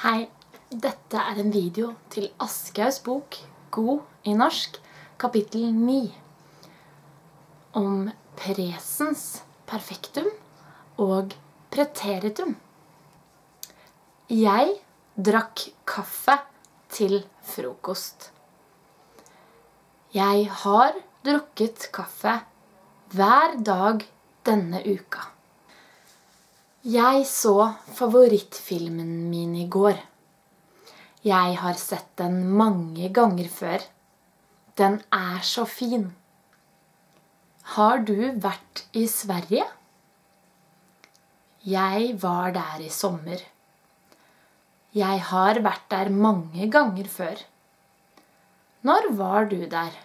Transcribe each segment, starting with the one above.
Hei, dette er en video til Aschehougs bok God i norsk, kapittel 9, om presens perfektum og preteritum. Jeg drakk kaffe til frokost. Jeg har drukket kaffe hver dag denne uka. Jeg så favorittfilmen min i går. Jeg har sett den mange ganger før. Den er så fin. Har du vært i Sverige? Jeg var der i sommer. Jeg har vært der mange ganger før. Når var du der?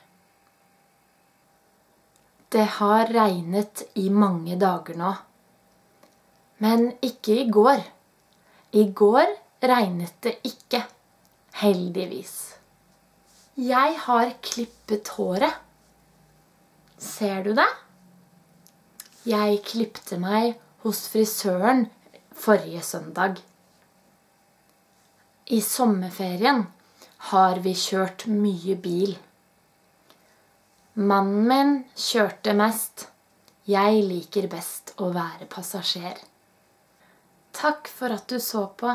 Det har regnet i mange dager nå. Men ikke i går. I går regnet det ikke, heldigvis. Jeg har klippet håret. Ser du det? Jeg klippte meg hos frisøren forrige søndag. I sommerferien har vi kjørt mye bil. Mannen min kjørte mest. Jeg liker best å være passasjer. Takk for at du så på.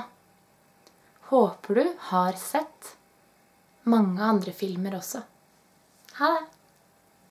Håper du har sett mange andre filmer også. Ha det!